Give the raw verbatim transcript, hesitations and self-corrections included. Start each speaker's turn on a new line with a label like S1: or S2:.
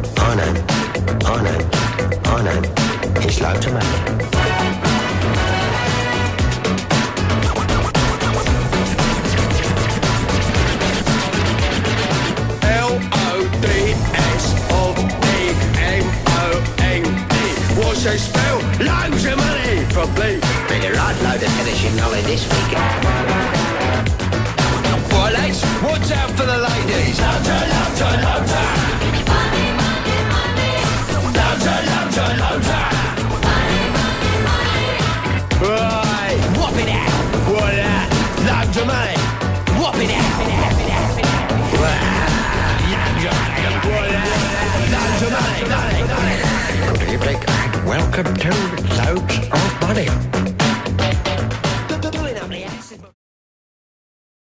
S1: I know, I know, I know. It's Loadsamoney.
S2: L O D S of E M O N E. What's that spell? Loads of money, probably.
S1: Been a right load of finishing knowledge this week.
S2: Right, lads, what's out for the ladies? Loader, loader, loader.
S3: Money, money, money.
S2: Loader, loader, loader.
S3: Money, money, money.
S2: Right, whop it out. What that? Loads of money. Whop it out. Loads of money. Loads of money.
S1: Good evening and welcome to Loads of Money.